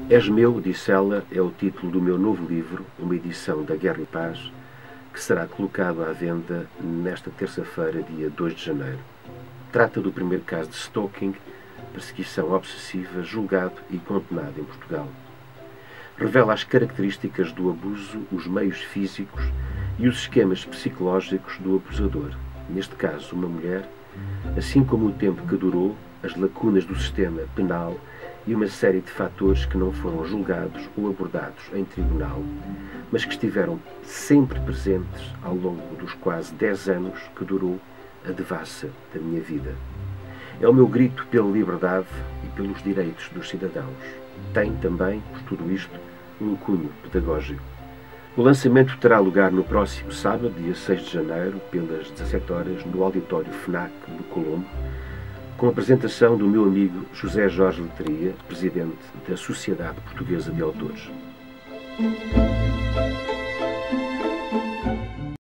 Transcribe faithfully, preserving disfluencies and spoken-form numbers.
És meu, disse ela, é o título do meu novo livro, uma edição da Guerra e Paz, que será colocado à venda nesta terça-feira, dia dois de janeiro. Trata do primeiro caso de stalking, perseguição obsessiva, julgado e condenado em Portugal. Revela as características do abuso, os meios físicos e os esquemas psicológicos do abusador, neste caso uma mulher, assim como o tempo que durou, as lacunas do sistema penal e uma série de fatores que não foram julgados ou abordados em tribunal, mas que estiveram sempre presentes ao longo dos quase dez anos que durou a devassa da minha vida. É o meu grito pela liberdade e pelos direitos dos cidadãos. Tem também, por tudo isto, um cunho pedagógico. O lançamento terá lugar no próximo sábado, dia seis de janeiro, pelas dezassete horas, no auditório FNAC do Colombo, com a apresentação do meu amigo José Jorge Letria, presidente da Sociedade Portuguesa de Autores.